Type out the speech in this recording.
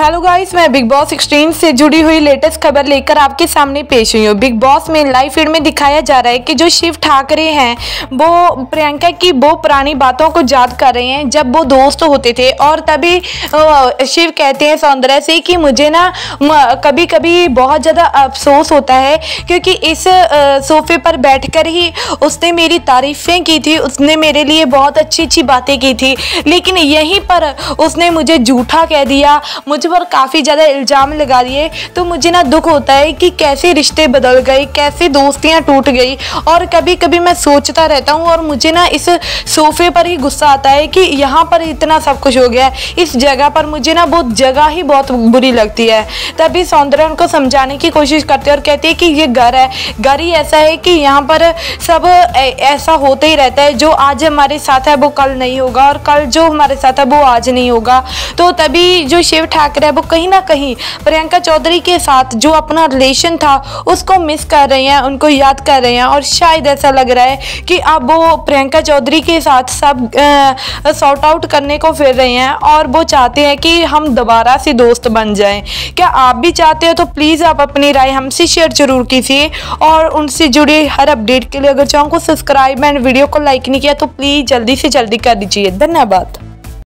Hello guys, मैं Bigg Boss 16 से जुड़ी हुई लेटेस्ट खबर लेकर आपके सामने पेश हुई हूँ। बिग बॉस में लाइव फीड में दिखाया जा रहा है कि जो शिव ठाकरे हैं वो प्रियंका की वो पुरानी बातों को याद कर रहे हैं जब वो दोस्त होते थे। और तभी शिव कहते हैं सौंदर्य से कि मुझे ना कभी कभी बहुत ज़्यादा अफसोस होता है क्योंकि इस सोफे पर बैठकर ही उसने मेरी तारीफ़ें की थी, उसने मेरे लिए बहुत अच्छी अच्छी बातें की थी, लेकिन यहीं पर उसने मुझे झूठा कह दिया, मुझ पर काफ़ी ज़्यादा इल्ज़ाम लगा दिए। तो मुझे ना दुख होता है कि कैसे रिश्ते बदल गए, कैसे दोस्तियां टूट गई। और कभी कभी मैं सोचता रहता हूँ और मुझे ना इस सोफे पर ही गुस्सा आता है कि यहाँ पर इतना सब कुछ हो गया है, इस जगह पर मुझे ना वो जगह ही बहुत बुरी लगती है। तभी सौंदर्य उनको समझाने की कोशिश करते हैं और कहते हैं कि ये घर है, घर ही ऐसा है कि यहाँ पर सब ऐसा होते ही रहता है, जो आज हमारे साथ है वो कल नहीं होगा और कल जो हमारे साथ है वो आज नहीं होगा। तो तभी जो शिव ठाकरे है वो कहीं ना कहीं प्रियंका चौधरी के साथ जो अपना रिलेशन था उसको मिस कर रहे हैं, उनको याद कर रहे हैं। और शायद ऐसा लग रहा है कि अब वो प्रियंका चौधरी के साथ सब सॉर्ट आउट करने को फिर रहे हैं और वो चाहते हैं कि हम दोबारा से दोस्त बन जाएं। क्या आप भी चाहते हो? तो प्लीज़ आप अपनी राय हमसे शेयर जरूर कीजिए और उनसे जुड़े हर अपडेट के लिए अगर चैनल को सब्सक्राइब एंड वीडियो को लाइक नहीं किया तो प्लीज़ जल्दी से जल्दी कर दीजिए। धन्यवाद।